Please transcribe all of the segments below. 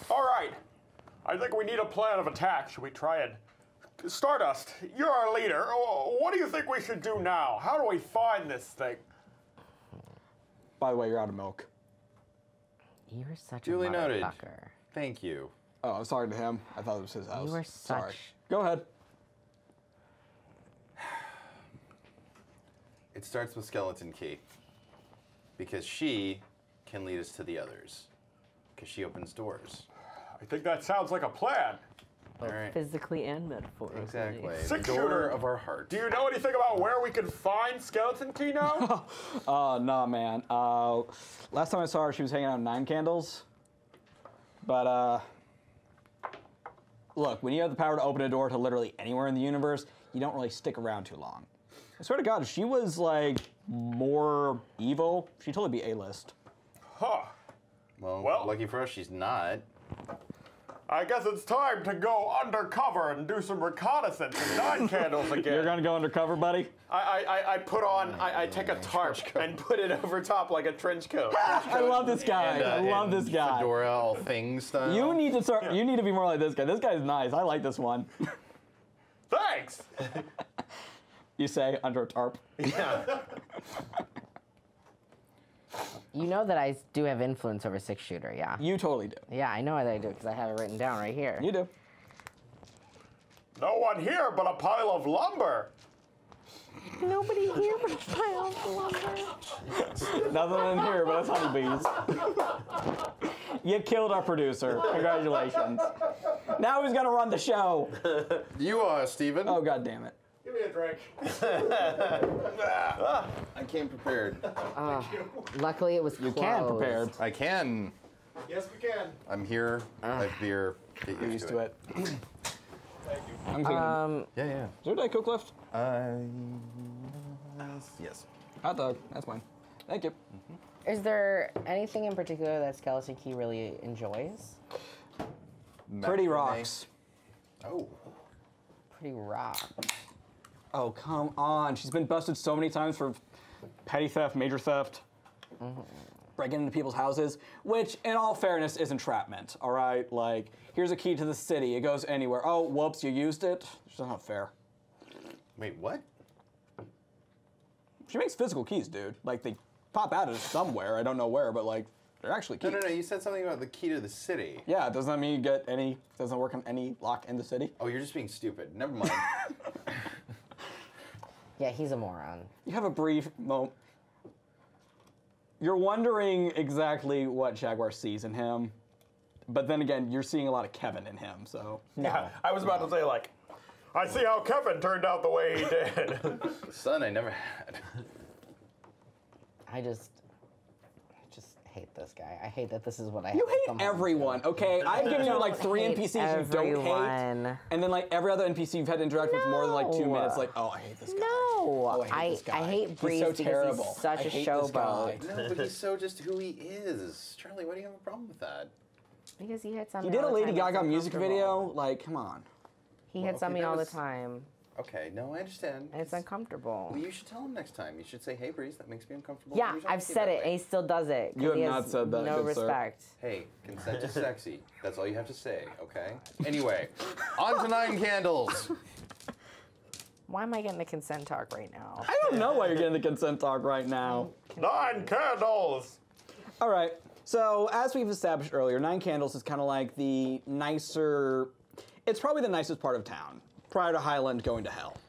All right. I think we need a plan of attack. Should we try and... Stardust, you're our leader. What do you think we should do now? How do we find this thing? By the way, you're out of milk. You're such Duly a noted. motherfucker. Thank you. Oh, I'm sorry to him. I thought it was his house. You are Sorry. such... Go ahead. It starts with Skeleton Key. Because she can lead us to the others. Because she opens doors. I think that sounds like a plan. Both Alright. physically and metaphorically. Exactly. The Six door shooter. of our heart. Do you know anything about where we can find Skeleton Key now? Nah, man. Last time I saw her, she was hanging out in Nine Candles. But, look, when you have the power to open a door to literally anywhere in the universe, you don't really stick around too long. I swear to God, if she was, like, more evil, she'd totally be A-list. Huh. Well, lucky for us, she's not. I guess it's time to go undercover and do some reconnaissance in Nine Candles again. You're gonna go undercover, buddy? I put on, I take a tarp and put it over top like a trench coat. I love this guy. I love this guy. Fedora, all things style. You need to start. You need to be more like this guy. This guy's nice. I like this one. Thanks! You say under a tarp. Yeah. You know that I do have influence over Six Shooter, yeah? You totally do. Yeah, I know that I do because I have it written down right here. You do. No one here but a pile of lumber. Nobody here but a pile of lumber. Nothing in here, but it's honeybees. You killed our producer. Congratulations. Now who's gonna run the show? You are, Steven. Oh, God damn it. Give me a drink. I came prepared. Luckily, it was You closed. can prepared. I can. Yes, we can. I'm here. I have beer. Get You're used to it. Thank you. I'm cleaning. Yeah. Is there a Diet Coke left? Yes. Hot dog. That's fine. Thank you. Is there anything in particular that Skeleton Key really enjoys? Pretty rocks. Oh. Pretty rock. Oh, come on. She's been busted so many times for petty theft, major theft, breaking into people's houses, which, in all fairness, is entrapment, all right? Like, here's a key to the city. It goes anywhere. Oh, whoops, you used it? It's not fair. Wait, what? She makes physical keys, dude. Like, they pop out of somewhere. I don't know where, but, like, they're actually keys. No. You said something about the key to the city. Yeah, doesn't that mean you get any, doesn't work on any lock in the city? Oh, you're just being stupid. Never mind. Yeah, he's a moron. You have a brief moment. You're wondering exactly what Jaguar sees in him, but then again, you're seeing a lot of Kevin in him, so. Yeah, I was about to say, like, I see how Kevin turned out the way he did. Son, I never had. I just hate this guy. I hate that this is what I You have to hate come home everyone, okay? I've given you like 3 hate NPCs you don't hate, everyone. and then like every other NPC you've had to interact with more than like 2 No. minutes, like, oh, I hate this guy. No, Oh, I hate this guy. I hate He's Breeze so because terrible. he's such I a hate this guy. showboat. No, but he's so just who he is. Charlie, why do you have a problem with that? Because he hits on He me did all a the Lady time, it's Gaga music uncomfortable. video, like, come on. He Well, hits on okay, me that all the was- time, Okay, no, I understand. and it's uncomfortable. Well, you should tell him next time. You should say, hey, Breeze, that makes me uncomfortable. Yeah, You talk I've to me said that it, way. and he still does it. 'cause You have he not has said that, no good sir. respect. Hey, consent is sexy. That's all you have to say, okay? Anyway, on to Nine Candles. Why am I getting the consent talk right now? I don't know why you're getting the consent talk right now. 9 Candles. All right, so as we've established earlier, Nine Candles is kind of like the nicer, it's probably the nicest part of town, prior to Highland going to hell.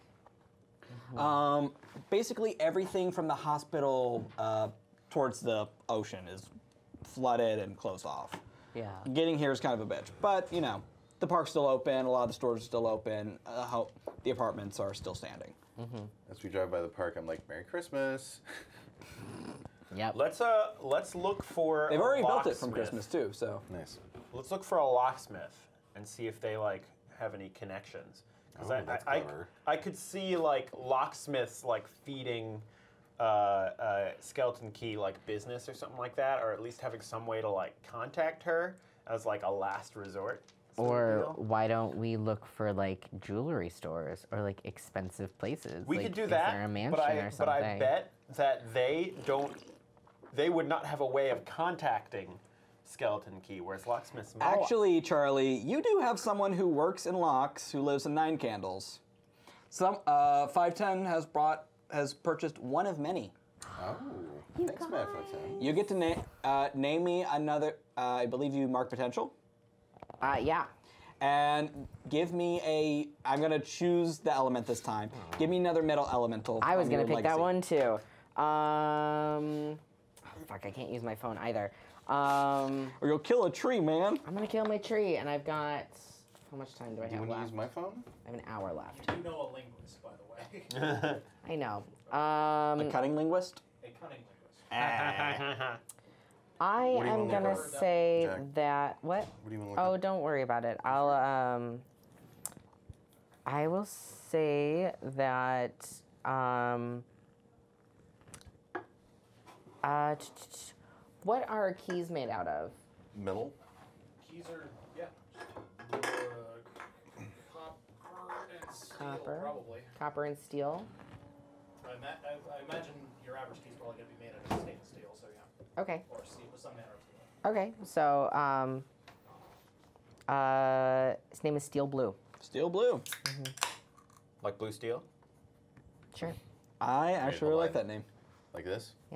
Basically everything from the hospital towards the ocean is flooded and closed off. Yeah. Getting here is kind of a bitch, but you know, the park's still open, a lot of the stores are still open, the apartments are still standing. As we drive by the park, I'm like, Merry Christmas. Yep. Let's look for. They've a already built it from locksmith. Christmas too, so. Nice. Let's look for a locksmith and see if they like have any connections. Because Oh, that's clever. I could see like locksmiths like feeding Skeleton Key like business or something like that, or at least having some way to like contact her as like a last resort. sort of Or deal. why don't we look for like jewelry stores or like expensive places? We like, could do is that, there a mansion but or something? I bet that they would not have a way of contacting skeleton key, whereas locksmiths. Actually, Charlie, you do have someone who works in locks who lives in Nine Candles. 510 has purchased one of many. Oh, thanks, Matt Foten. You get to name me another. I believe you mark potential, Yeah. and give me a. I'm gonna choose the element this time. Give me another metal elemental. I was from gonna your pick that legacy. one too. Fuck, I can't use my phone either. Or you'll kill a tree, man. I'm gonna kill my tree, and I've got. How much time do I Do you have want to left? use my phone? I have an hour left. You know a linguist, by the way. I know. A cutting linguist. A cunning linguist. I What do you am wanna gonna look up, say Jack? that what? What do you want to look Oh, up? don't worry about it. I will say that what are keys made out of? Middle? Keys are, copper and steel, Copper. probably. Copper and steel. I imagine your average key's probably going to be made out of stainless steel, so yeah. Okay. Or steel, with some manner of steel. Okay. So his name is Steel Blue. Steel blue. Like blue steel? Sure. I actually really like line. that name. Like this? Yeah.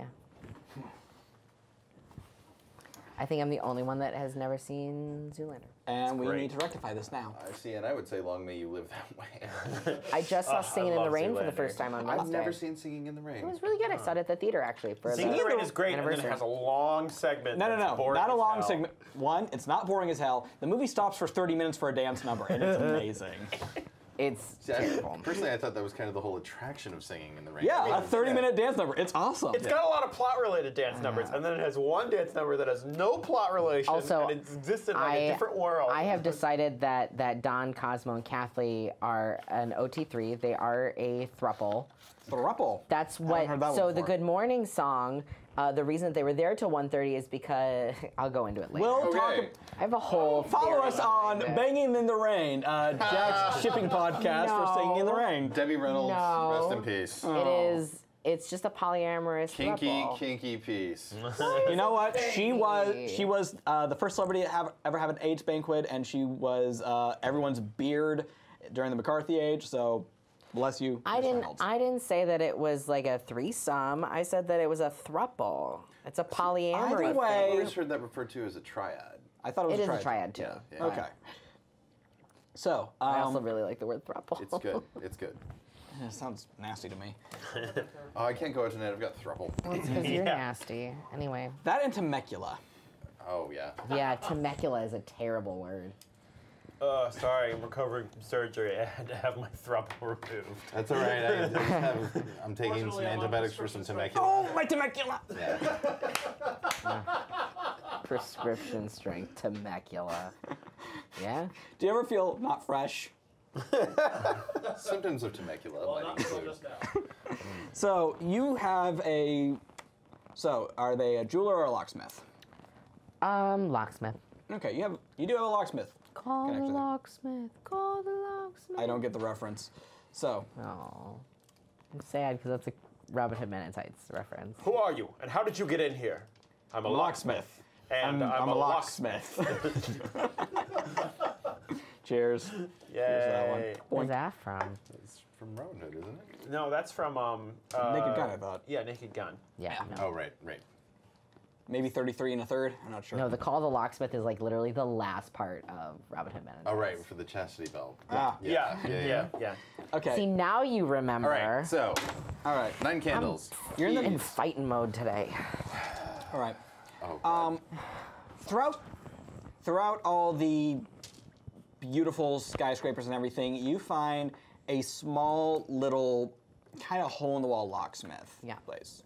I think I'm the only one that has never seen Zoolander. And we great. need to rectify this now. I see, and I would say long may you live that way. I just saw Singing in the love Rain for the Zoolander. first time on I've Wednesday. never seen Singing in the Rain. It was really good. I saw it at the theater actually for Singing in the Rain is great, and then it anniversary. has a long segment. No, that's boring not a as long hell. segment. One, it's not boring as hell. The movie stops for 30 minutes for a dance number, and it's amazing. It's See, terrible. personally, I thought that was kind of the whole attraction of Singing in the Rain. Yeah, a 30-minute dance number. It's awesome. It's got a lot of plot-related dance numbers, and then it has one dance number that has no plot relation, Also, and it exists in like a different world. I have decided that Don, Cosmo, and Kathleen are an OT3. They are a throuple. Thruple. That's haven't what. heard that one So the before. Good Morning song. The reason that they were there till 1:30 is because I'll go into it later. We'll talk. Okay. I have a whole. Follow theory us on behind it. Banging in the Rain, Jack's shipping podcast for Singing in the No. Rain. Debbie Reynolds, No. rest in peace. It is. It's just a polyamorous Kinky, throuple. kinky piece. You know what? She was the first celebrity to ever have an AIDS banquet, and she was everyone's beard during the McCarthy age. So, bless you. I Ms. didn't. Reynolds. I didn't say that it was like a threesome. I said that it was a throuple. It's a polyamory. either thing. way- I always heard that referred to as a triad. I thought it was It is a triad too. Yeah, yeah. Okay. So, I also really like the word throuple. It's good. It's good. it sounds nasty to me. Oh, I can't go out tonight. I've got throuple. It's because you're nasty. Anyway. That and Temecula. Oh, yeah. Yeah, Temecula is a terrible word. Sorry, I'm recovering from surgery. I had to have my throuple removed. That's all right. I'm taking some Fortunately, I'm on antibiotics for some prescription Temecula. Oh, my Temecula! Yeah. Prescription strength Temecula. Yeah? Do you ever feel not fresh? Symptoms of Temecula Well, might not until include. just now. So, you have a. So, are they a jeweler or a locksmith? Locksmith. Okay, you do have a locksmith. Call the connection there. locksmith. Call the locksmith. I don't get the reference. So, Oh. I'm sad because that's a Robin Hood Men in Tights reference. Who are you, and how did you get in here? I'm a locksmith. And I'm a locksmith. Cheers. Yay. that one. Where's that from? It's from Robin Hood, isn't it? No, that's from Naked Gun, I thought. Yeah, Naked Gun. Yeah. No. Oh, right, right. Maybe 33 and a third. I'm not sure. No, the Call the Locksmith is like literally the last part of Robin Hood Men in Oh, Tights. right, for the chastity belt. Ah. Yeah. Okay. See, now you remember. All right, so All right. 9 candles. You're in the. in fighting mode today. All right. Oh, God. Throughout all the beautiful skyscrapers and everything, you find a small little kind of hole-in-the-wall locksmith Yeah. place.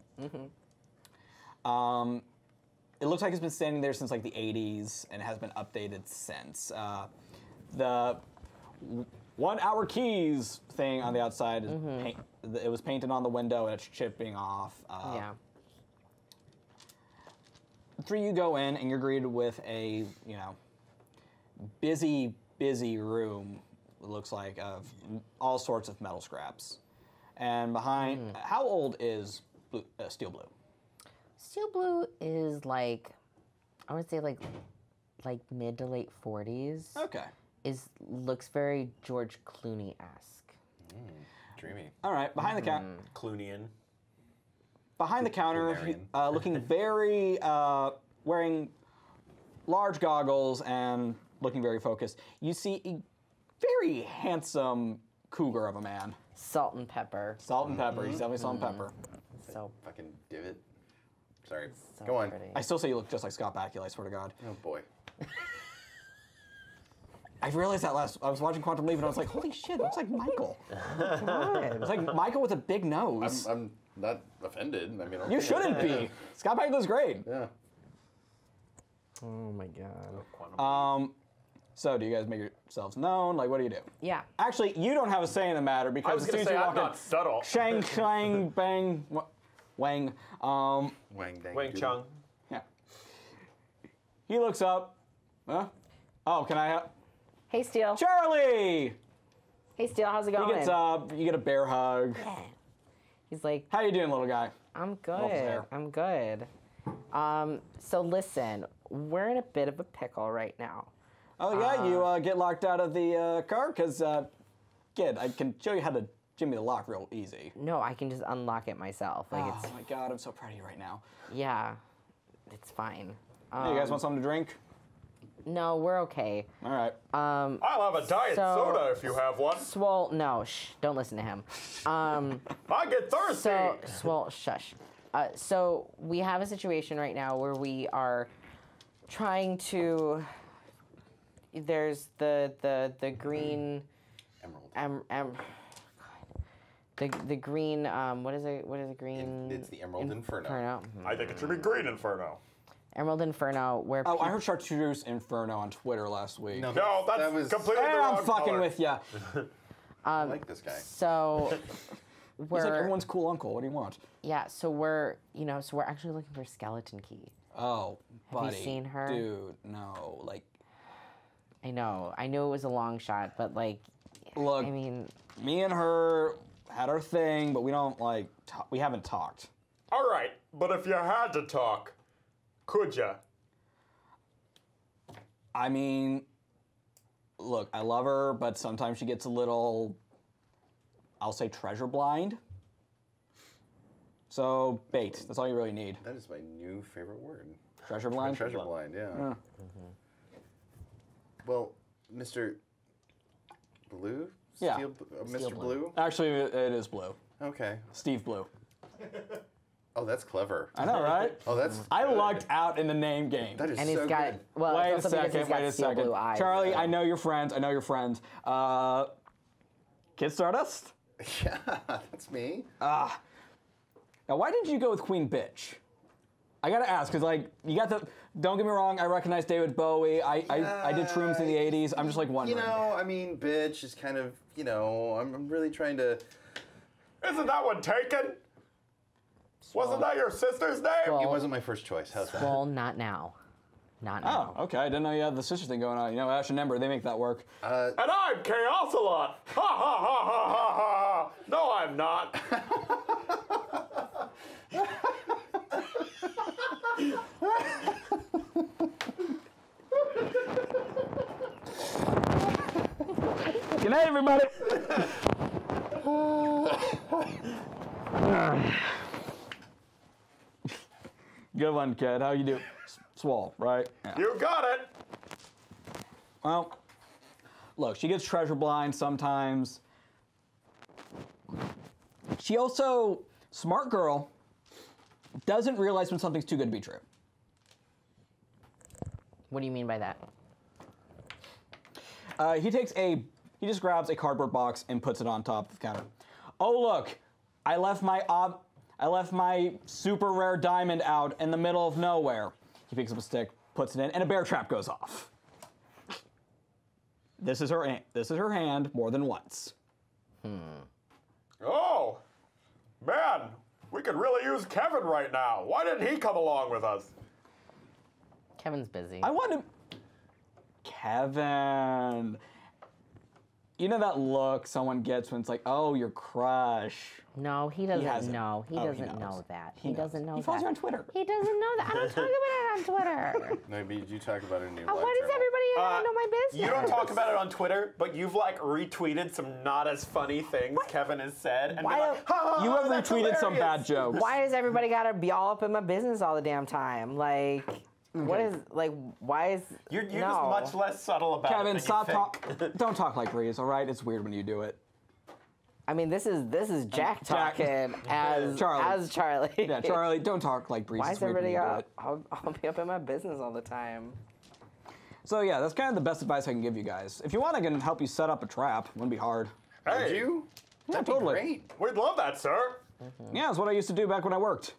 It looks like it's been standing there since like the 80s and has been updated since. The 1 hour keys thing on the outside is it was painted on the window and it's chipping off. Yeah. Three, you go in and you're greeted with a busy room. It looks like of all sorts of metal scraps. And behind, how old is Steel Blue? Steel Blue is like I would say like mid to late 40s. Okay. Looks very George Clooney-esque. Dreamy. All right. Behind the Clooney-an. behind the counter, Cloonarian. looking very wearing large goggles and looking very focused. You see a very handsome cougar of a man. Salt and pepper. Salt and pepper. He's definitely salt and pepper. So Fucking divot. Sorry. so Go on. pretty. I still say you look just like Scott Bakula, I swear to God. Oh boy. I realized that I was watching Quantum Leap and I was like, holy shit, it looks like Michael. It was like Michael with a big nose. I'm not offended. I mean, You shouldn't be. Scott Bakula's great. Yeah. Oh my god. So do you guys make yourselves known? Like, what do you do? Yeah. Actually, you don't have a say in the matter I because was as soon gonna as say you I'm walk in, not subtle. Shang, Shang, Bang, Wang. Wang dang. Wang doodle. Chung. Yeah. He looks up. Huh? Oh, can I? Hey, Steele. Charlie! Hey, Steele. How's it He going? gets up. You get a bear hug. He's like, How you doing, little guy? I'm his good. hair. I'm good. So listen, we're in a bit of a pickle right now. Oh yeah, you get locked out of the car because, kid, I can show you how to jimmy the lock real easy. No, I can just unlock it myself. Like Oh it's my God, I'm so proud of you right now. yeah, it's fine. Hey, you guys want something to drink? No, we're okay. All right. I'll have a diet So- soda if you have one. Swole, no, shh, don't listen to him. I get thirsty. So, Swole, shush. So we have a situation right now where we are trying to. There's the green. Emerald. The green. What is it? What is it? Green. It's the Emerald Inferno. Inferno. I think it should be green inferno. Emerald Inferno, where. Oh, I heard Chartreuse Inferno on Twitter last week. No, No, that's that was. completely the Hey, wrong I'm fucking color. with ya. I like this guy. So. He's We're like everyone's cool uncle. What do you want? yeah. So we're actually looking for Skeleton Key. Oh, Have you buddy. seen her? Dude, no. Like, I know it was a long shot, but like. look, I mean, me and her had our thing, but we don't like. We haven't talked. All right, but if you had to talk, could ya? I mean, look, I love her, but sometimes she gets a little, I'll say, treasure blind. So, bait. That's all you really need. That is my new favorite word. Treasure blind? Treasure blind, yeah. Yeah. Well, Mr. Blue? Yeah. Mr. Blue? Actually, it is Blue. Okay. Steve Blue. Oh, that's clever. I know, right? Oh, that's. I good. lucked out in the name game. That is and so he's got good. well. Wait a it's also because second, he's got wait a steel second. blue eyes. Charlie, I know your friends. I know your friends. Kid Stardust? Yeah, that's me. Now, why did you go with Queen Bitch? I gotta ask, because, like, you got the. Don't get me wrong, I recognize David Bowie. I did Shrooms in the 80s. I'm just, like, wondering. You know, I mean, bitch is kind of, you know, I'm really trying to. Isn't that one taken? Wasn't that your sister's name? Well- It wasn't my first choice. How's that? Well, not now. Not Oh, now. okay. I didn't know you had the sister thing going on. You know, Ash and Ember, they make that work. And I'm Chaos a lot. Ha ha ha ha ha ha. No, I'm not. Good night, everybody. Good one, kid. How you do? Swole, right? Yeah. You got it. Well, look, she gets treasure blind sometimes. She also, smart girl, doesn't realize when something's too good to be true. What do you mean by that? He just grabs a cardboard box and puts it on top of the counter. Oh look, I left my super rare diamond out in the middle of nowhere. He picks up a stick, puts it in, and a bear trap goes off. This is her hand more than once. Oh, man, we could really use Kevin right now. Why didn't he come along with us? Kevin's busy. I want to. Kevin. You know that look someone gets when it's like, oh, your crush. No, he doesn't hasn't. know. He Oh, he doesn't knows. know that. He He knows. doesn't know He that. follows you on Twitter. He doesn't know that. I don't talk about it on Twitter. No, but you talk about it in your Why live does journal. everybody know my business? You don't talk about it on Twitter, but you've like retweeted some not as funny things Kevin has said, and Why been like, ha, ha, You ha, have that's retweeted some hilarious. bad jokes. Why does everybody gotta be all up in my business all the damn time? Like, what is like? Why is You're no. just much less subtle about it. Kevin, than stop you think. talking. Don't talk like Breeze, all right? It's weird when you do it. I mean, this is Jack Jack. talking as Charlie. as Charlie. Yeah, Charlie, don't talk like Breeze. Why It's is weird when everybody you do up? it. I'll be up in my business all the time. So yeah, that's kind of the best advice I can give you guys. If you want, I can help you set up a trap. Wouldn't be hard. Would Hey, you? Yeah, That'd be totally. great. we'd love that, sir. Yeah, that's what I used to do back when I worked.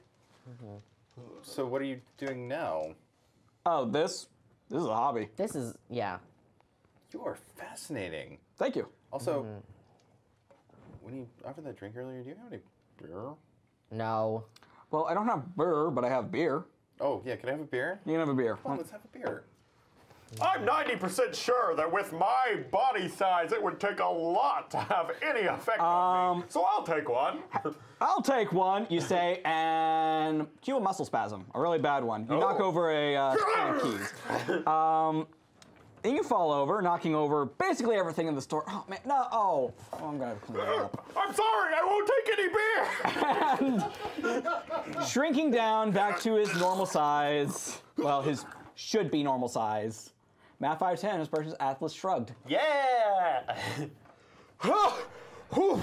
So what are you doing now? Oh, this is a hobby. This is yeah. You are fascinating. Thank you. Also, when you offered that drink earlier, do you have any beer? No. Well, I don't have beer, but I have beer. Oh, yeah, can I have a beer? You can have a beer. Come on, let's have a beer. I'm 90% sure that with my body size, it would take a lot to have any effect on me. So I'll take one. I'll take one, you say, and cue a muscle spasm, a really bad one. You knock over a can of keys. And you fall over, knocking over basically everything in the store. Oh man, no! Oh, I'm gonna clean it up. I'm sorry, I won't take any beer. Shrinking down back to his normal size. Well, his should be normal size. Matt 510, his person's Atlas shrugged. Yeah. Whew.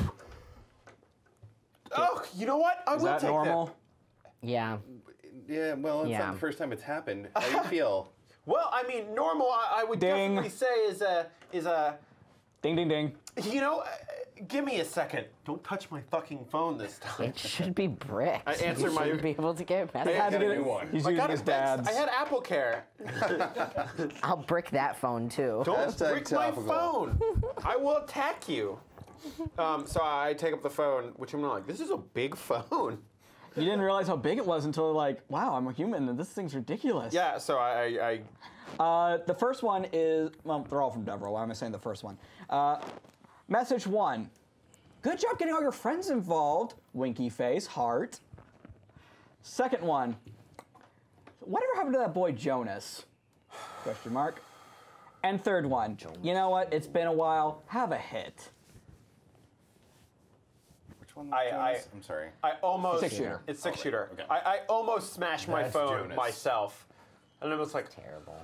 Oh, you know what? I Is will that take normal? Yeah. Yeah, well, it's Yeah. not the first time it's happened. How do you feel? Well, I mean, normal. I would Ding. definitely say is a. Ding, ding, ding. You know, give me a second. Don't touch my fucking phone this time. It should be bricked. I answered you my- shouldn't be able to get He messages. had to got a get new it. one. He's I using got his it fixed. dad's. I had Apple Care. I'll brick that phone too. Don't Hashtag break my topical. phone. I will attack you. So I take up the phone, which I'm like, this is a big phone. You didn't realize how big it was until like, wow, I'm a human and this thing's ridiculous. Yeah. So I The first one is, well, they're all from Devereaux. Why am I saying the first one? Message 1. Good job getting all your friends involved. Winky face, heart. Second one. Whatever happened to that boy Jonas? Question mark. And third one. You know what? It's been a while. Have a hit. Which one? I- Jonas? I'm sorry. I almost 6-shooter. It's 6-shooter. Okay. I almost smashed my That's phone Jonas. myself, and I was like, Terrible.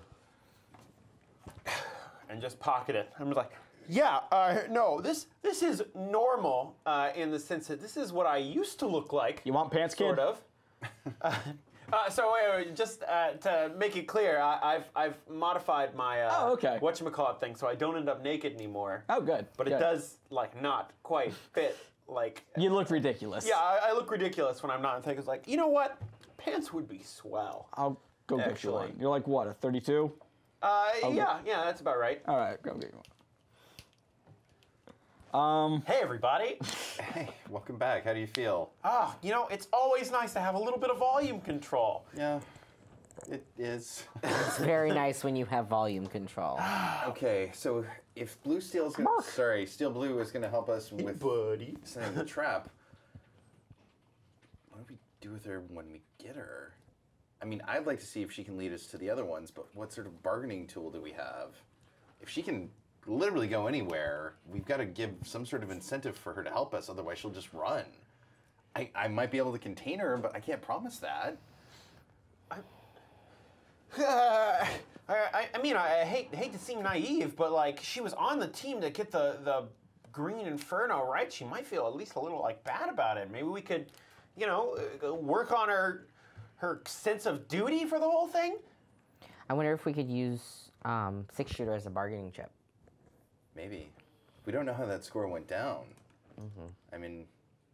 and just pocket it. I'm just like, yeah, no, this is normal in the sense that this is what I used to look like. You want pants, kid? Sort of. So wait, just to make it clear, I've modified my Oh, okay. whatchamacallit thing, so I don't end up naked anymore. Oh, good. But it good. does like not quite fit. Like You look ridiculous. yeah, I look ridiculous when I'm not. And think it's like, you know what, pants would be swell. I'll go get you Actually. one. You're like, what, a 32? Yeah, that's about right. All right, go get you one. Hey everybody. Hey, welcome back. How do you feel? You know, it's always nice to have a little bit of volume control. Yeah, it is. It's very nice when you have volume control. Okay, so if Steel Blue is gonna help us with Buddy. setting the trap, what do we do with her when we get her? I mean, I'd like to see if she can lead us to the other ones, but what sort of bargaining tool do we have? If she can literally go anywhere, we've got to give some sort of incentive for her to help us, otherwise she'll just run. I might be able to contain her, but I can't promise that. I mean, I hate to seem naive, but like she was on the team to get the Green Inferno, right? She might feel at least a little like bad about it. Maybe we could, you know, work on her sense of duty for the whole thing. I wonder if we could use 6-shooter as a bargaining chip. Maybe. We don't know how that score went down. I mean,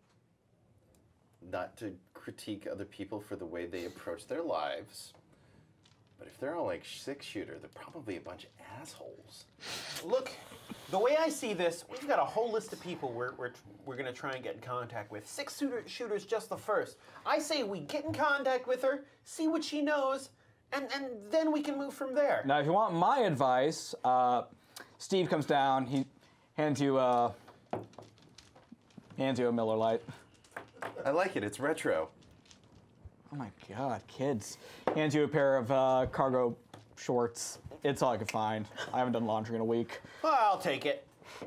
not to critique other people for the way they approach their lives, but if they're all like 6-shooter, they're probably a bunch of assholes. Look, the way I see this, we've got a whole list of people we're going to try and get in contact with. 6-shooter's just the first. I say we get in contact with her, see what she knows, and then we can move from there. Now, if you want my advice, Steve comes down. Hands you a Miller Lite. I like it. It's retro. Oh my God, kids! Hands you a pair of cargo shorts. It's all I could find. I haven't done laundry in a week. Well, I'll take it.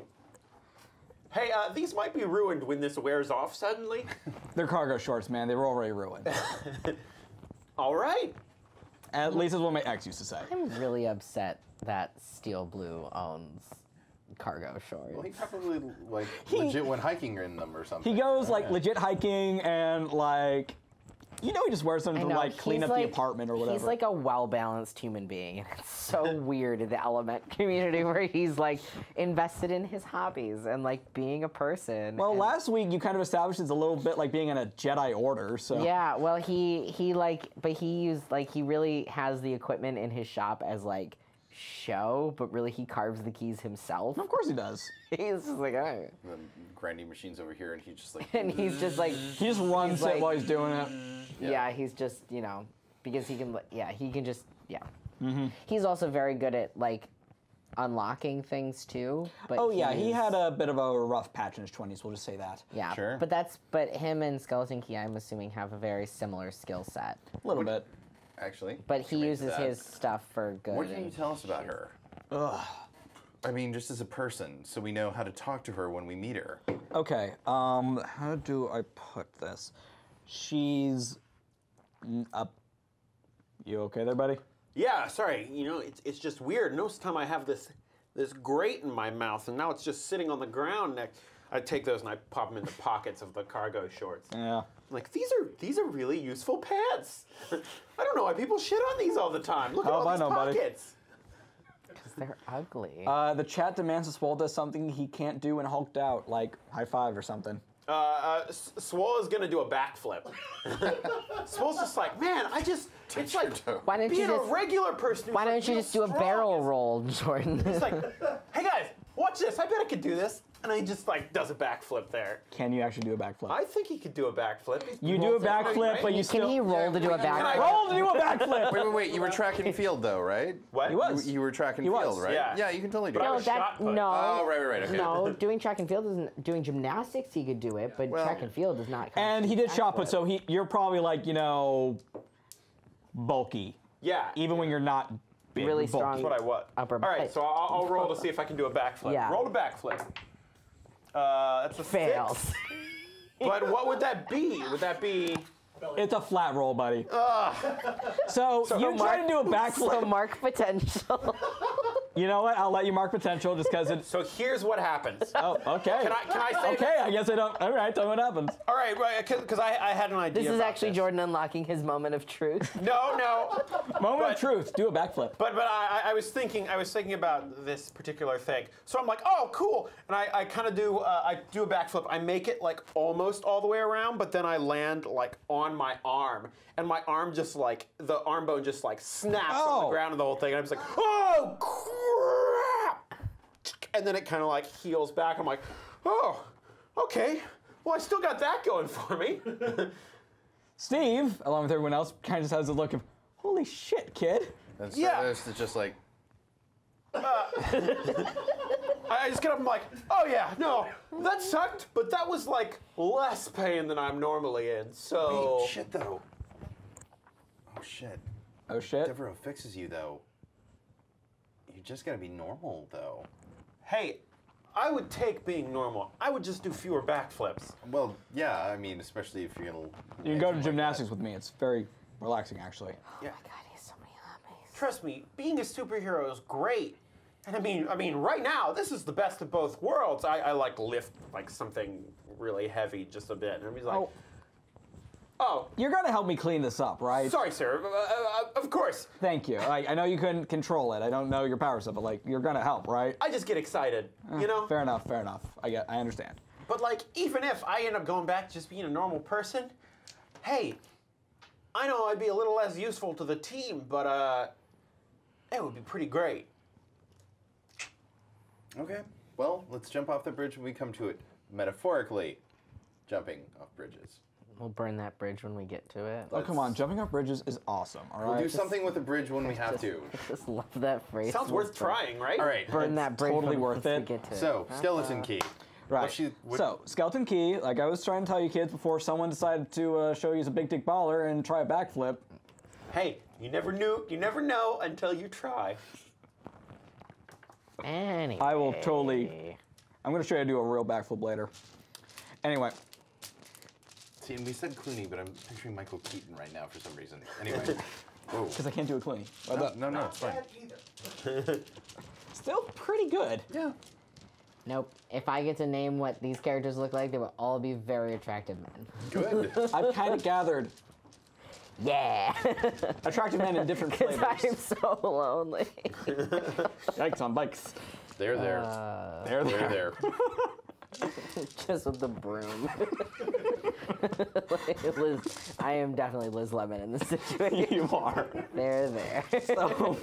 Hey, these might be ruined when this wears off suddenly. They're cargo shorts, man. They were already ruined. All right. At least that's what my ex used to say. I'm really upset that Steel Blue owns cargo shorts. Well, he probably like legit went hiking in them or something. He goes like legit hiking and like, he just wears them I to know, like clean he's up the like- apartment or whatever. He's like a well-balanced human being, and it's so weird in the Element community where he's like invested in his hobbies and like being a person. well, and- last week you kind of established it's a little bit like being in a Jedi Order. So Yeah, well, he really has the equipment in his shop as like show, but really he carves the keys himself. of course he does. He's just like, oh. The grinding machine's over here, and he just like. And he's just like, He just runs He's like- it while he's doing it. yeah, he's just, because he can, he can just, He's also very good at like unlocking things too. But Oh yeah, he he's- had a bit of a rough patch in his 20s. We'll just say that. Yeah, Sure. but him and Skeleton Key, I'm assuming, have a very similar skill set. A little bit. Actually. But he should make uses that. how stuff for good. What can you and- tell us about her? I mean, just as a person, so we know how to talk to her when we meet her. Okay. How do I put this? She's up. You okay there, buddy? Yeah, sorry. It's just weird. Most of the time I have this grate in my mouth, and now it's just sitting on the ground. I take those and I pop them in the pockets of the cargo shorts. Yeah. Like these are really useful pants. I don't know why people shit on these all the time. Look at How all if I these know, buddy? pockets. They're ugly. The chat demands that Swole does something he can't do when hulked out, like high five or something. Swole is gonna do a backflip. Swole's just like, man, it's like Why don't you being just a regular person. Who's Why like don't you real just do a strong barrel is- roll, Jordan? It's like, hey guys, watch this. I bet I could do this. And he just like does a backflip there. Can you actually do a backflip? I think he could do a backflip. You do a backflip, but you Can still he roll to do a Can back? I- roll to do a backflip. Wait. You were track and field, though, right? What? He was. You were track and He field, was, right? yeah. Yeah, you can totally do But I it. No, was that shot put. no. Oh, right, okay. No, doing track and field isn't. Doing gymnastics, he could do it, but Well- track and field is not. And he did shot put, so you're probably like bulky, Yeah. even when you're not big. Really you're bulky. strong. That's what I was. Upper All right, body. so I'll roll to see if I can do a backflip. Yeah. Roll a backflip. That's a Fails. 6. But what would that be? Would that be? It's a flat roll, buddy. So you try to do a So backflip. mark potential. You know what? I'll let you mark potential just because it's. So here's what happens. Oh, okay. Can I say Okay, I guess I don't. All right, tell me what happens. All right, because I had an idea. This is about actually this. Jordan unlocking his moment of truth. No. Moment But- of truth. Do a backflip. But I was thinking about this particular thing. So I'm like, oh, cool, and I kind of do I do a backflip. I make it like almost all the way around, but then I land like on my arm, and my arm just like the arm bone just like snaps on the Oh. ground of the whole thing, and I'm just like, oh crap, and then it kind of like heals back. I'm like, oh, okay, well I still got that going for me. Steve, along with everyone else, kind of just has a look of, holy shit, kid. That's, Yeah. It's just like, I just get up and I'm like, oh yeah, no, that sucked, but that was like less pain than I'm normally in, so... wait, shit, though. Oh, shit. Oh shit. Devereaux fixes you, though. You just gotta be normal, though. Hey, I would take being normal. I would just do fewer backflips. Well, yeah, I mean, especially if you're gonna. You can go to gymnastics with me. It's very relaxing, actually. Yeah. God, he has so many hobbies. Trust me, being a superhero is great. And I mean, right now, this is the best of both worlds. I like lift like something really heavy just a bit. And everybody's like, oh, You're gonna help me clean this up, right? sorry, sir. Of course. Thank you. I know you couldn't control it. I don't know your powers of it. Like, you're gonna help, right? I just get excited, you know? Fair enough. Fair enough. I understand. But like, even if I end up going back to just being a normal person, hey, I know I'd be a little less useful to the team, but it would be pretty great. Okay, well, let's jump off the bridge when we come to it. Metaphorically, jumping off bridges. We'll burn that bridge when we get to it. Oh, come on. Jumping off bridges is awesome, all We'll right? do something with the bridge when we have to. Just love that phrase. Sounds worth trying, right? All right. Burn that bridge totally when worth we it. get to So, it. skeleton key. Right. So, skeleton key, like I was trying to tell you kids before someone decided to show you as a big dick baller and try a backflip. Hey, you never know until you try. Anyway. I will totally. I'm going to show you how to do a real backflip later. Anyway, See, and we said Clooney, but I'm picturing Michael Keaton right now for some reason. Anyway. Whoa. because I can't do a clean. No, it's fine. Still pretty good. Yeah. Nope. If I get to name what these characters look like, they will all be very attractive men. Good. I've kind of gathered Yeah. attractive men in different Because flavors. I'm so lonely. Yikes on bikes. They're there. They're They're there. Just with the broom. Liz, I am definitely Liz Lemon in this situation. You are. They're there. So,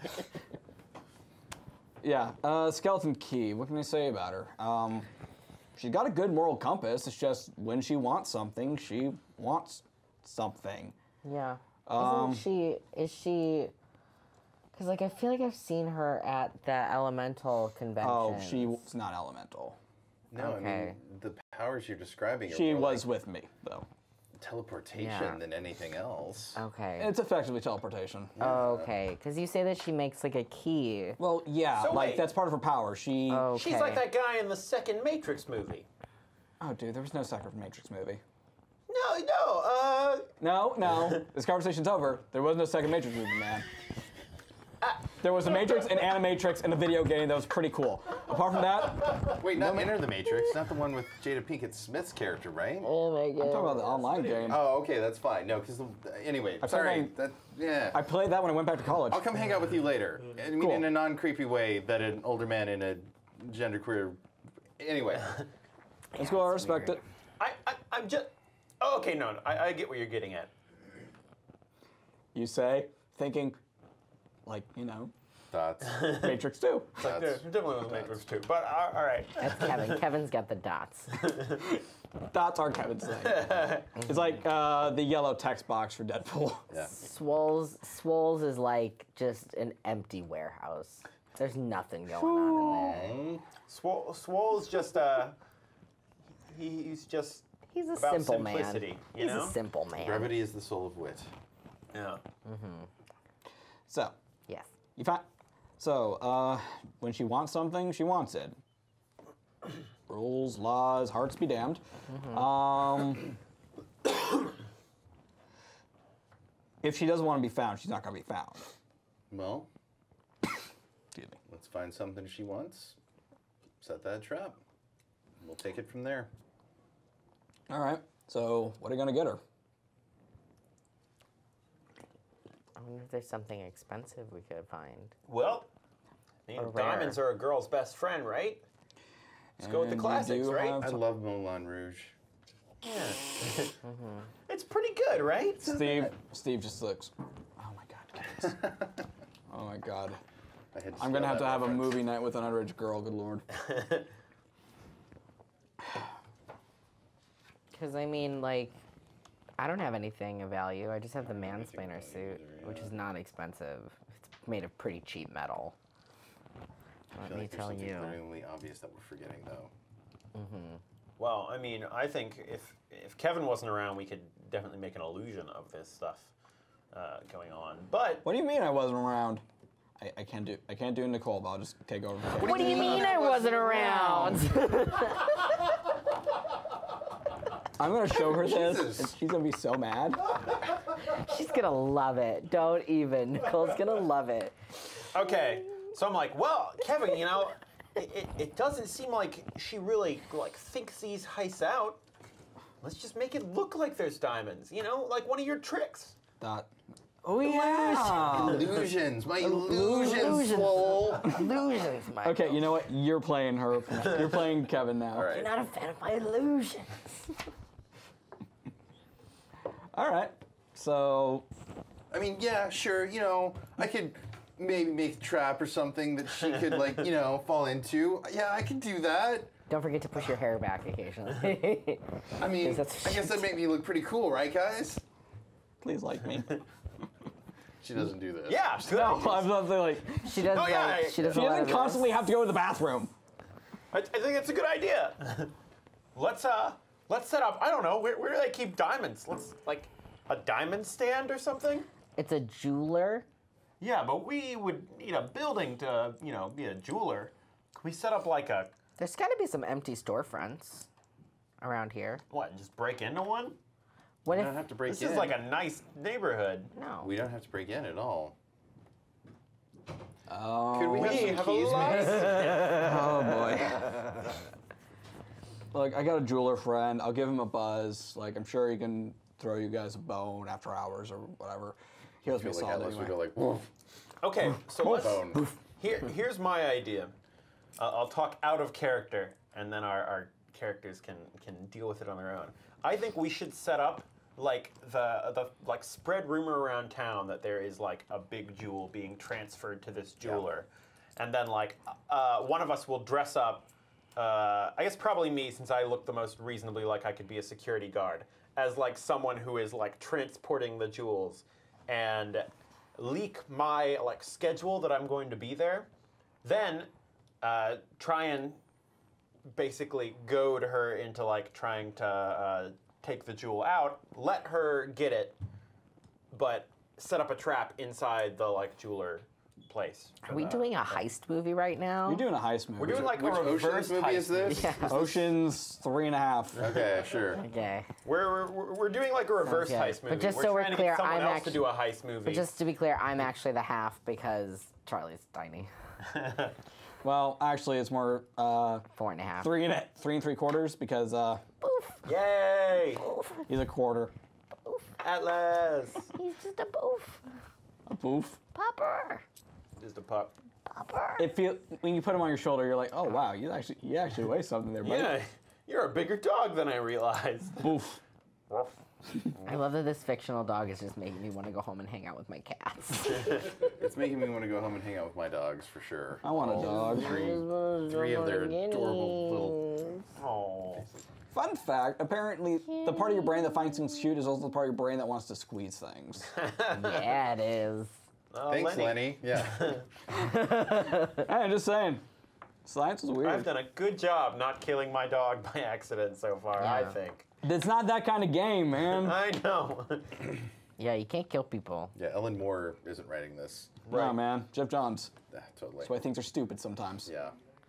yeah, skeleton key. What can I say about her? She's got a good moral compass. It's just when she wants something, she wants something. Yeah. Um, Is she, because like I feel like I've seen her at the elemental convention. Oh, she's not elemental. No, I Okay. mean, the powers you're describing are She more was like with me, though. teleportation Yeah. than anything else. Okay. It's effectively teleportation. Okay, because you say that she makes like a key. Well, yeah, So like wait. that's part of her power. She. Okay. She's like that guy in the second Matrix movie. Oh, dude, there was no second Matrix movie. No, this conversation's over. There was no second Matrix movie, man. There was a Matrix, an Animatrix, and a video game that was pretty cool. Apart from that, Wait, not Enter the Matrix, not the one with Jada Pinkett Smith's character, right? Oh my god. I'm talking about the online game. Oh, okay, that's fine. No, because anyway, sorry. playing- Yeah. I played that when I went back to college. I'll come hang out with you later. I mean, Cool. in a non-creepy way that an older man in a genderqueer. Anyway. That's cool, I respect it. I'm just. Oh, okay, no, I get what you're getting at. You say, thinking, like, you know, Thoughts. Matrix 2. There definitely was Matrix too, but all right. That's Kevin. Kevin's got the dots. That's our Kevin's thing. It's like the yellow text box for Deadpool. Yeah. Swoles is like just an empty warehouse. There's nothing going on in there. Swole's just he's just He's a about simple simplicity, man. you He's know? a simple man. Brevity is the soul of wit. yeah. So, Yes. you find. So, when she wants something, she wants it. Rules, laws, hearts be damned. If she doesn't want to be found, she's not going to be found. Well, Excuse me. let's find something she wants. Set that trap. We'll take it from there. All right. So, what are you going to get her? I wonder if there's something expensive we could find. Well, I mean, Or rare. diamonds are a girl's best friend, right? Let's go with the And you classics, do right? have I love Moulin Rouge. Yeah. It's pretty good, right? Steve just looks. Oh my God, kids. Oh my God. I had I'm gonna have steal to have that a reference. movie night with an underage girl. Good lord. Because, I mean, like, I don't have anything of value. I just have the mansplainer suit, which is not expensive. It's made of pretty cheap metal. I Let feel me like there's tell something you. glaringly obvious that we're forgetting, though. Well, I mean, I think if Kevin wasn't around, we could definitely make an illusion of this stuff going on. But What do you mean I wasn't around? I can't do Nicole, but I'll just take over. for Kate. What do you mean I wasn't around? I'm gonna show her this, Jesus. and she's gonna be so mad. She's gonna love it. Don't even. Nicole's gonna love it. okay, so I'm like, well, Kevin, you know, it doesn't seem like she really like thinks these heists out. Let's just make it look like there's diamonds, you know, like one of your tricks. That. Oh yeah. Illusions, my illusions, Illusions. Swole. Illusions, Michael. Okay, you know what? You're playing her. You're playing Kevin now. All right. You're not a fan of my illusions. All right. So I mean, yeah, sure, you know, I could maybe make a trap or something that she could, like, you know, fall into. Yeah, I could do that. Don't forget to push your hair back occasionally. I mean, I that's- guess that made me look pretty cool, right, guys? Please like me. She doesn't do this. Yeah. Good. No, I'm not like. She does. Oh, yeah, she does She a lot doesn't of this. constantly have to go to the bathroom. I think that's a good idea. Let's set up. I don't know. Where do they keep diamonds? Let's like a diamond stand or something. It's a jeweler. Yeah, but we would need a building to, be a jeweler. Can we set up like a There's got to be some empty storefronts around here. what? Just break into one? What We if? don't have to break This in. is like a nice neighborhood. No. We don't have to break in at all. Oh. Could we have some keys, maybe? Oh boy. Look, I got a jeweler friend. I'll give him a buzz. Like, I'm sure he can throw you guys a bone after hours or whatever. He owes me a Feel like solid Atlas would anyway. go like, woof, Okay, so let's, bone. here's my idea. I'll talk out of character, and then our characters can deal with it on their own. I think we should set up like the like spread rumor around town that there is like a big jewel being transferred to this jeweler, and then like one of us will dress up. I guess probably me, since I look the most reasonably like I could be a security guard, as like someone who is like transporting the jewels, and leak my like schedule that I'm going to be there. Then try and basically goad her into like trying to take the jewel out, let her get it, but set up a trap inside the like jeweler place. Are we doing a heist movie right now? You're doing a heist movie. We're doing like Which a reverse Ocean's movie heist is this? Yeah. Ocean's 3.5. Okay, sure. Okay. We're doing like a reverse Okay. heist movie. But just we're so we're trying to clear, get someone I'm else to do a heist movie. But just to be clear, I'm actually the half because Charlie's tiny. Well, actually, it's more 4.5. 3 3.75 because Yay! he's a quarter. Atlas! He's just a boof. A boof. Popper. Just a pup. Popper. It feel when you put him on your shoulder, you're like, oh wow, you actually weigh something there, buddy. Yeah, you're a bigger dog than I realized. Boof. I love that this fictional dog is just making me want to go home and hang out with my cats. It's making me want to go home and hang out with my dogs for sure. I want a dog. Three of their adorable little. Oh. Fun fact: apparently, the part of your brain that finds things cute is also the part of your brain that wants to squeeze things. Yeah, it is. Thanks, Lenny. Yeah. Hey, I'm just saying, science is weird. I've done a good job not killing my dog by accident so far, I Yeah. think. It's not that kind of game, man. I know. Yeah, you can't kill people. Yeah, Ellen Moore isn't writing this. No, man. Jeff Johns. Totally. That's why things are stupid sometimes. Yeah.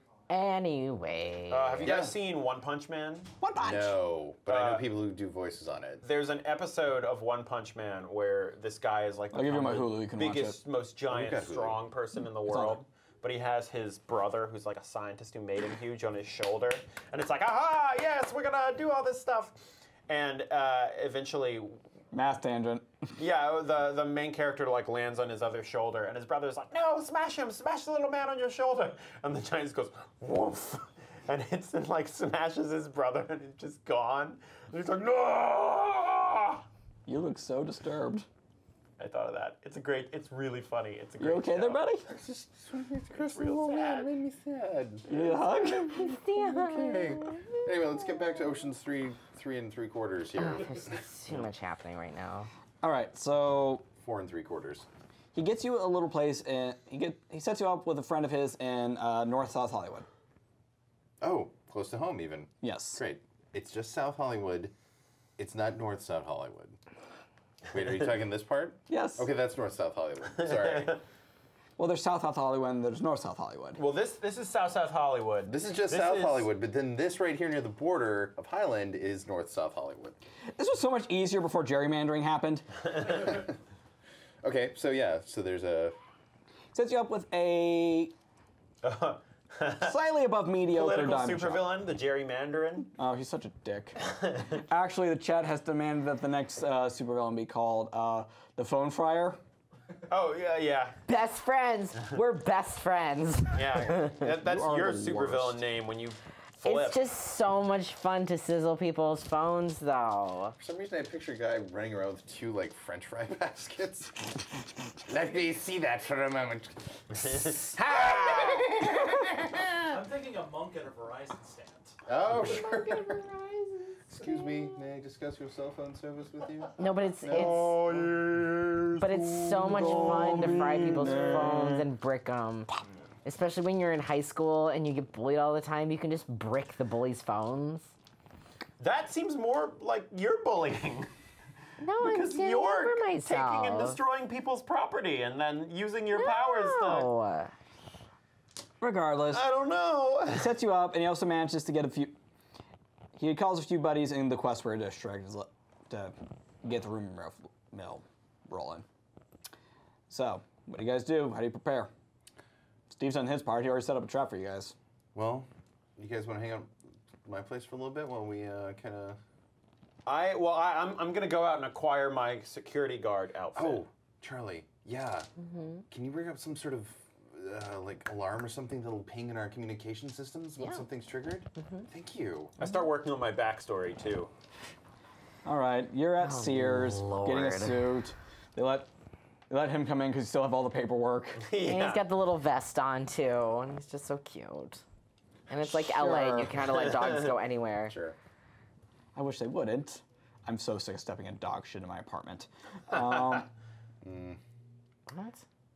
Anyway. Have you guys seen One Punch Man? One punch. No, but I know people who do voices on it. There's an episode of One Punch Man where this guy is like I'll give you my become Hulu, you the can watch biggest, most giant, got Hulu. strong person in the on world. But he has his brother, who's like a scientist who made him huge, on his shoulder, and it's like, aha, yes, we're gonna do all this stuff. And eventually, Math tangent. yeah, the main character like lands on his other shoulder, and his brother's like, no, smash him, smash the little man on your shoulder. And the giant goes, woof, and hits and like smashes his brother, and it's just gone. And he's like, no. You look so disturbed. I thought of that. It's really funny. It's a You great okay show. there, buddy? It's real sad. made me sad. You need a hug? Okay. Anyway, let's get back to Ocean's 3 3.75 here. There's too much happening right now. All right, so 4 3/4. he gets you a little place, and he sets you up with a friend of his in North South Hollywood. Oh, close to home even. Yes. Great. It's just South Hollywood. It's not North South Hollywood. Wait, are you talking this part? Yes. Okay, that's North South Hollywood. Sorry. Well, there's South Hollywood and there's North South Hollywood. Well, this is South Hollywood. This is just South Hollywood, but then this right here near the border of Highland is North South Hollywood. This was so much easier before gerrymandering happened. Okay, so yeah, so there's a Sets you up with a slightly above mediocre political diamond shop. supervillain, the gerrymandarin. Oh, he's such a dick. Actually, the chat has demanded that the next supervillain be called the Phone Friar. Oh yeah. Best friends. We're best friends. Yeah, that's You are your the supervillain worst. name when you flip. It's just so much fun to sizzle people's phones, though. For some reason, I picture a guy running around with 2 like French fry baskets. Let me see that for a moment. I'm thinking a monk at a Verizon stand. Oh, sure. Excuse me, may I discuss your cell phone service with you? No, but it's Oh, yes. but it's so much fun to fry people's phones and brick them. Especially when you're in high school and you get bullied all the time, you can just brick the bullies' phones. That seems more like you're bullying. No, I'm Because standing you're up for myself. taking and destroying people's property and then using your powers to. No. Regardless, I don't know. he sets you up, and he also manages to get a few. He calls a few buddies in the Questware district to get the rumor mill rolling. So, what do you guys do? How do you prepare? Steve's done his part. He already set up a trap for you guys. Well, you guys want to hang out at my place for a little bit while we kind of... I'm gonna go out and acquire my security guard outfit. Oh, Charlie, yeah. Can you bring up some sort of like alarm or something that'll ping in our communication systems when Yeah. something's triggered? Thank you. I start working on my backstory too. All right, you're at Sears, getting a Lord. suit. They let him come in because you still have all the paperwork. And he's got the little vest on too, and he's just so cute. And it's like LA, and you can kind of let dogs go anywhere. Sure. I wish they wouldn't. I'm so sick of stepping in dog shit in my apartment. Um, What?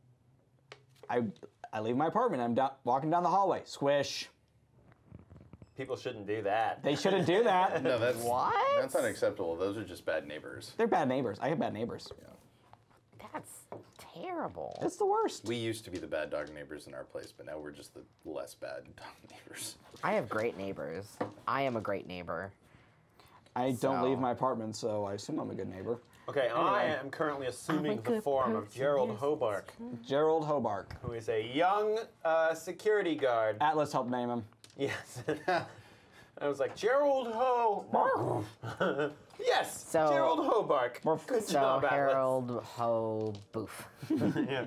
I leave my apartment. I'm walking down the hallway. Squish. People shouldn't do that. They shouldn't do that. No, that's What? That's unacceptable. Those are just bad neighbors. They're bad neighbors. I have bad neighbors. That's terrible. It's the worst. We used to be the bad dog neighbors in our place, but now we're just the less bad dog neighbors. I have great neighbors. I am a great neighbor. I don't So- leave my apartment, so I assume I'm a good neighbor. Okay, I am currently assuming the good form of person, Gerald yes, Hobark, Gerald Hobark. who is a young security guard. Atlas helped name him. Yes. I was like, Gerald Ho. Yes, So- Gerald Hobark. Good So job, Atlas. Harold Ho Boof. Yeah.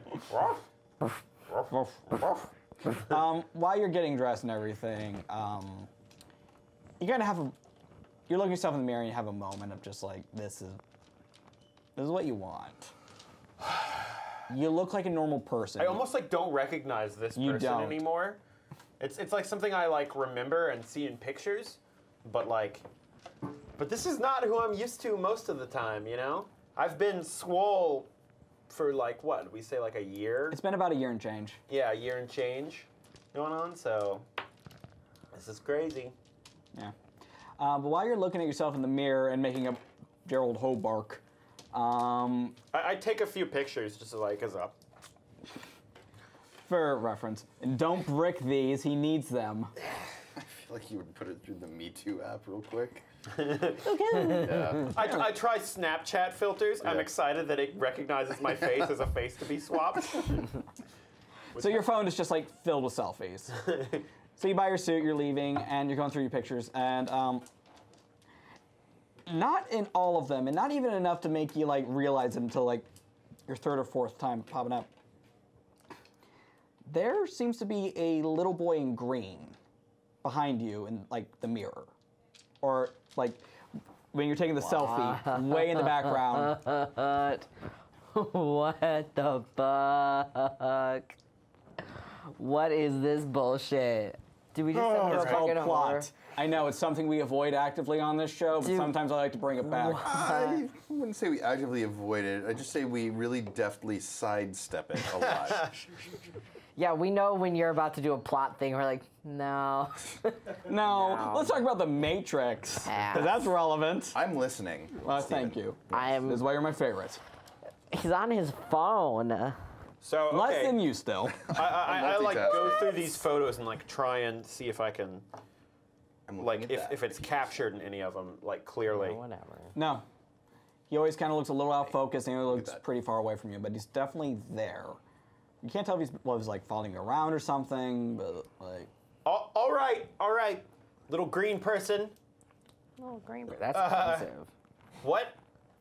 While you're getting dressed and everything, you're gonna have you're looking yourself in the mirror and you have a moment of just like, this is what you want. You look like a normal person. I almost like don't recognize this You person don't. anymore. It's like something I like remember and see in pictures, but this is not who I'm used to most of the time, you know? I've been swole for like what? We say like a year? It's been about a year and change. Yeah, a year and change going on, so this is crazy. Yeah. But while you're looking at yourself in the mirror and making up Gerald Hobark, I take a few pictures just like as a for reference, and don't brick these, he needs them. I feel like you would put it through the Me Too app real quick. Okay. Yeah. I try Snapchat filters. I'm Yeah. excited that it recognizes my face as a face to be swapped. So your phone is just like filled with selfies. So you buy your suit, you're leaving, and you're going through your pictures, and not in all of them, and not even enough to make you like realize it until like your third or fourth time popping up. There seems to be a little boy in green behind you in like the mirror, or like when you're taking the selfie, way in the background. What the fuck? What is this bullshit? Do we just have It's to called fucking horror? plot. I know it's something we avoid actively on this show, but Dude. sometimes I like to bring it back. I wouldn't say we actively avoid it. I just say we really deftly sidestep it a lot. Yeah, we know when you're about to do a plot thing. We're like, no. No, let's talk about the Matrix. Pass. 'Cause that's relevant. I'm listening. Well, thank you. I'm. This is why you're my favorite. He's on his phone. So okay, Less than you still. I like go multitasking. through these photos and like try and see if I can I'm looking like at that. if it's captured in any of them like clearly. Whatever. No. He always kind of looks a little out focused and he looks that. pretty far away from you, but he's definitely there. You can't tell if he's like following you around or something, but like. All right, little green person. Oh, Greenberg. That's offensive. What?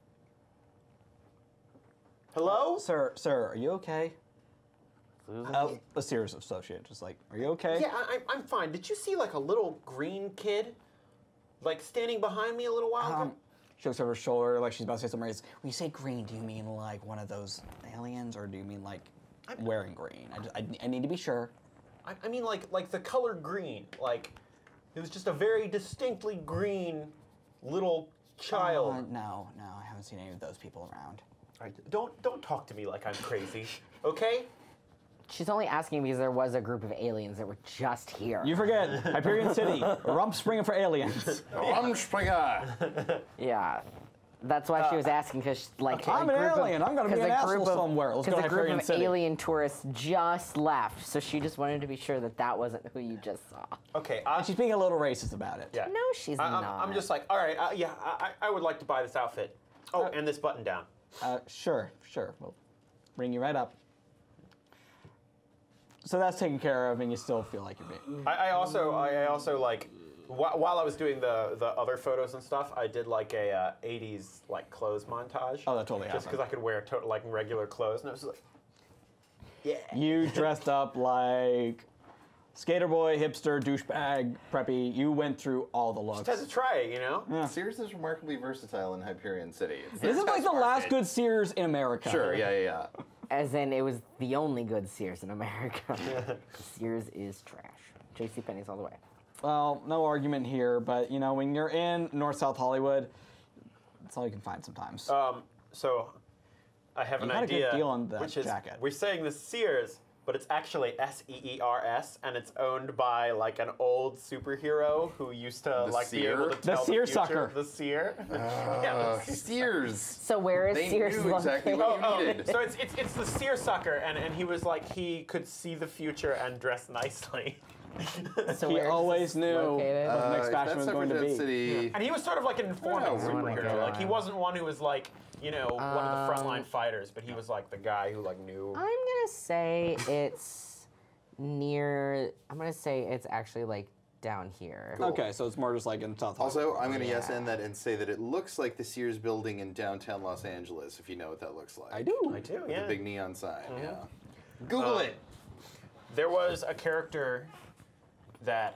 Hello? Sir, are you okay? A serious associate, just like, are you okay? Yeah, I'm fine. Did you see like a little green kid, like standing behind me a little while ago? She looks over her shoulder like she's about to say something. When you say green, do you mean like one of those aliens, or do you mean like wearing green? I need to be sure. I mean like the color green, like It was just a very distinctly green little child. No, I haven't seen any of those people around. All right, don't talk to me like I'm crazy, okay? She's only asking because there was a group of aliens that were just here. You forget, Hyperion City, Rumpspringer for aliens. Rumspringer! Yeah. That's why she was asking, because like I'm an alien. I'm gonna be an asshole somewhere. Let's go to Because a group Hyperion of City. alien tourists just left, so she just wanted to be sure that that wasn't who you just saw. Okay, She's being a little racist about it. yeah. No, she's I'm, not. I'm just like, all right, yeah, I would like to buy this outfit. Oh, and this button down. Sure. We'll bring you right up. So that's taken care of, and you still feel like you're being. I also like, while I was doing the other photos and stuff, I did like a 80s like clothes montage. Oh, that totally Just happened. because I could wear like regular clothes, and it was like, yeah. You dressed up like skater boy, hipster, douchebag, preppy. You went through all the looks. Just had to try it, you know? Yeah. Sears is remarkably versatile in Hyperion City. This is like the last good Sears in America. Sure, yeah. As in, it was the only good Sears in America. Sears is trash. JCPenney's all the way. Well, no argument here, but you know, when you're in North-South Hollywood, that's all you can find sometimes. So I have an got a good idea, deal on that which is jacket. we're saying this Sears, but it's actually SEERS, and it's owned by like an old superhero who used to The like be able to Seer? tell The Seer future. sucker. The Seer. Yeah, the Seer. Sears. So where is They Sears knew exactly located? what you needed. So it's the Seer sucker, and he was like he could see the future and dress nicely. So He where is always this knew located? what the next fashion was going to be. City. And he was sort of like an informant Oh my superhero. God. Like he wasn't one who was like, you know, one of the frontline fighters, but he was like the guy who like knew. I'm gonna say it's near. I'm gonna say it's actually like down here. Cool. Okay, so it's more just like in South Hollywood. Also, I'm going to yes end that and say that it looks like the Sears building in downtown Los Angeles, if you know what that looks like. I do. I do, With yeah. the big neon sign, yeah. Google it. There was a character that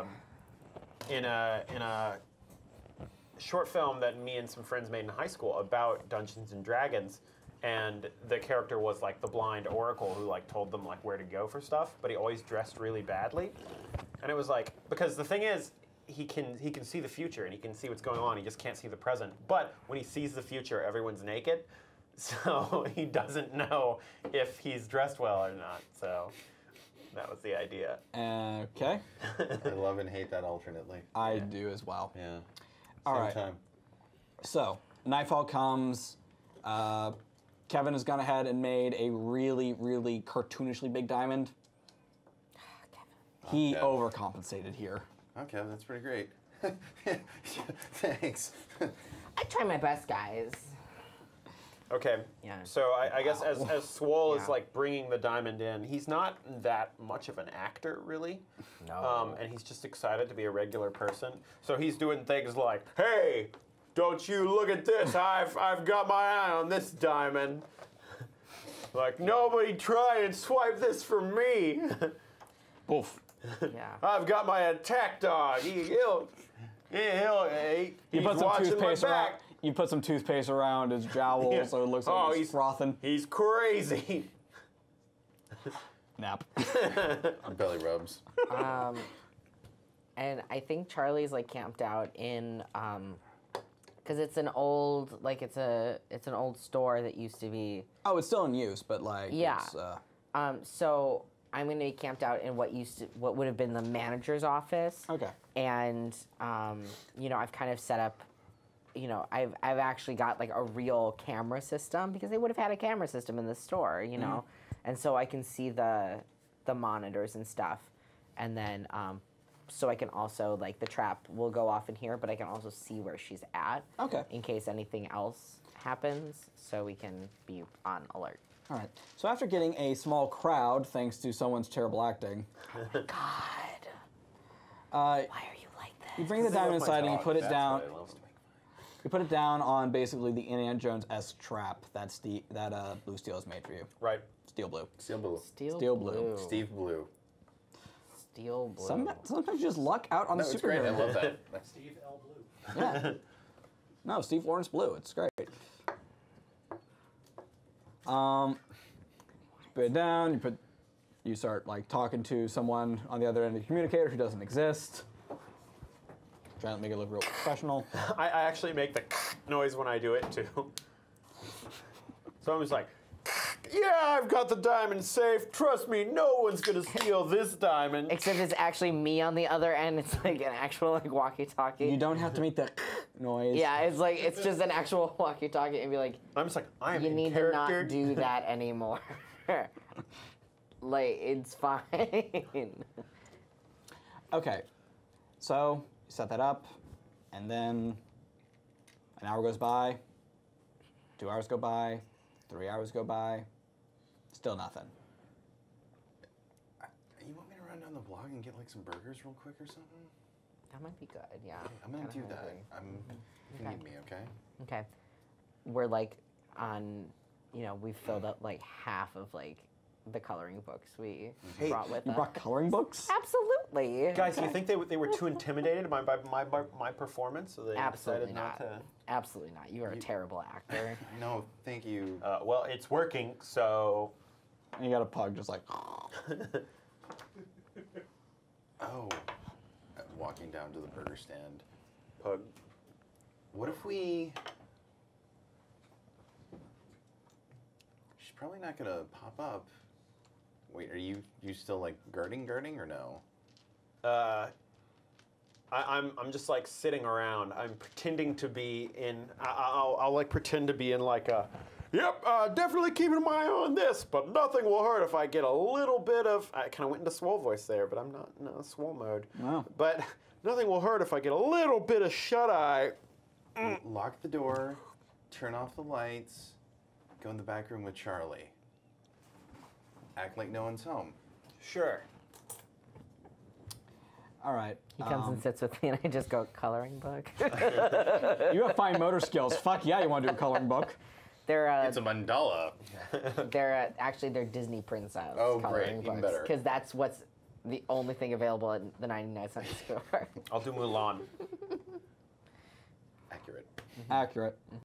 in a short film that me and some friends made in high school about Dungeons and Dragons, and the character was like the blind oracle who like told them like where to go for stuff, but he always dressed really badly. And it was like, because the thing is, he can see the future and he can see what's going on, he just can't see the present. But when he sees the future, everyone's naked. So he doesn't know if he's dressed well or not. So that was the idea. Okay, I love and hate that alternately. I do as well. Yeah. All Same right. time. So, Nightfall comes. Kevin has gone ahead and made a really, really cartoonishly big diamond. He Okay. overcompensated here. Okay, that's pretty great. Thanks. I try my best, guys. Okay. Yeah. So I guess as Swole is Yeah. like bringing the diamond in, he's not that much of an actor, really. No. And he's just excited to be a regular person. So he's doing things like, "Hey, don't you look at this? I've got my eye on this diamond. Like nobody try and swipe this for me. Oof. Yeah. I've got my attack dog. He'll You he's put some watching my toothpaste around. back. You put some toothpaste around his jowls, Yeah. so it looks like Oh, he's he's- frothing. He's crazy." Nap. Belly rubs. And I think Charlie's like camped out in because it's an old it's an old store that used to be. Oh, it's still in use, but like, Yeah. it's, So I'm gonna be camped out in what would have been the manager's office. okay. And you know, I've kind of set up. You know, I've actually got like a real camera system because they would have had a camera system in the store. You know, and so I can see the monitors and stuff, and then so I can also like the trap will go off in here, but I can also see where she's at. Okay. In case anything else happens, so we can be on alert. All right. So after getting a small crowd, thanks to someone's terrible acting, God, uh, why are you like this? you bring the diamond inside and you put it That's down. what I love. You put it down on basically the Indiana Jones-esque trap that Blue Steel has made for you. Right. Steel blue. Steel Blue. Steel blue. Steve Blue. Steel blue. Sometimes you just luck out on No, the it's great. I superhero. love that. Steve L. Blue. Yeah. No, Steve Lawrence Blue. It's great. You put it down. You start like talking to someone on the other end of the communicator who doesn't exist. Trying to make it look real professional. I actually make the noise when I do it too. So I'm just like, yeah, I've got the diamond safe. Trust me, no one's gonna steal this diamond. Except it's actually me on the other end. It's like an actual like walkie-talkie. You don't have to make the noise. Yeah, it's just an actual walkie-talkie and be like, I'm just like, I am you in need to not character. do that anymore. Like, it's fine. Okay, so you set that up, and then an hour goes by, 2 hours go by, 3 hours go by, still nothing. You want me to run down the block and get like some burgers real quick or something? That might be good, yeah. I'm gonna Kinda do that. hungry. If you need me, okay? Okay. We're like on, we've filled up like half of like the coloring books we Hey, brought with You us. brought coloring books? Absolutely. Guys, do you think they were too intimidated by my performance, so they Absolutely decided not to? Absolutely not. You are a terrible actor. No, thank you. Well, it's working, so. And you got a pug just like. Oh, walking down to the burger stand. Pug. What if we? She's probably not gonna pop up. Wait, are you still like guarding or no? I'm just like sitting around. I'm pretending to be in. I'll like pretend to be in like a. Yep, definitely keeping my eye on this, but nothing will hurt if I get a little bit of. I kind of went into swole voice there, but I'm not in swole mode. Wow. But nothing will hurt if I get a little bit of shut eye. Lock the door, turn off the lights, go in the back room with Charlie. Act like no one's home. Sure. All right. He comes and sits with me, and I just go coloring book. You have fine motor skills. Fuck yeah, you want to do a coloring book. They're It's a mandala. they're actually they're Disney princess Oh, coloring great, even books better. because that's what's the only thing available at the 99-cent store. I'll do Mulan. Accurate. Accurate.